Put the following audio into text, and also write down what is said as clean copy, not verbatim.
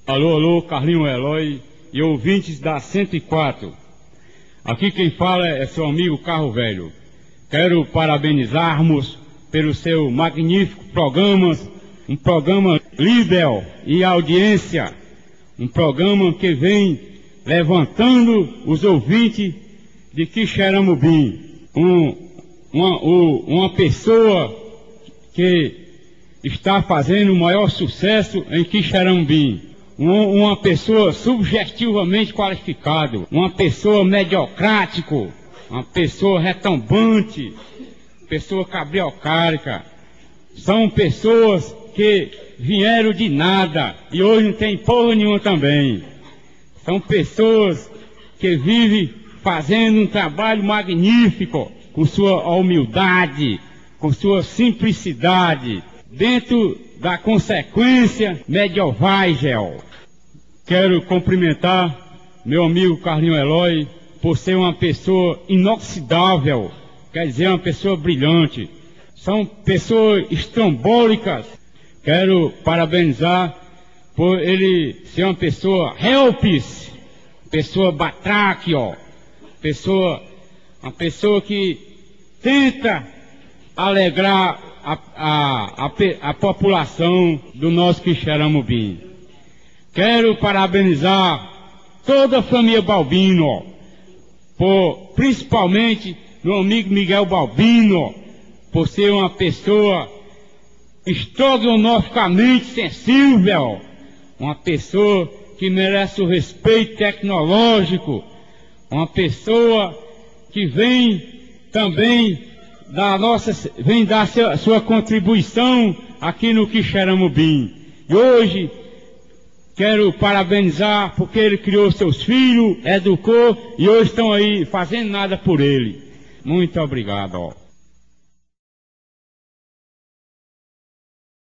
Alô, alô, Carlinho Eloy e ouvintes da 104. Aqui quem fala é seu amigo Carro Velho. Quero parabenizarmos pelo seu magnífico programa, um programa líder e audiência, um programa que vem levantando os ouvintes de Quixeramobim. Uma pessoa que está fazendo o maior sucesso em Quixeramobim. Uma pessoa subjetivamente qualificada, uma pessoa mediocrática, uma pessoa retumbante, pessoa cabriocárica. São pessoas que vieram de nada e hoje não tem porra nenhuma também. São pessoas que vivem fazendo um trabalho magnífico, com sua humildade, com sua simplicidade, dentro da consequência medieval. Quero cumprimentar meu amigo Carlinho Eloy por ser uma pessoa inoxidável, quer dizer, uma pessoa brilhante. São pessoas estrambólicas. Quero parabenizar por ele ser uma pessoa helpis, pessoa batráquio, uma pessoa que tenta alegrar a população do nosso Quixeramobim. Quero parabenizar toda a família Balbino, principalmente meu amigo Miguel Balbino, por ser uma pessoa estrogonoficamente sensível, uma pessoa que merece o respeito tecnológico, uma pessoa que vem também vem dar sua contribuição aqui no Quixeramobim. E hoje quero parabenizar porque ele criou seus filhos, educou e hoje estão aí fazendo nada por ele. Muito obrigado.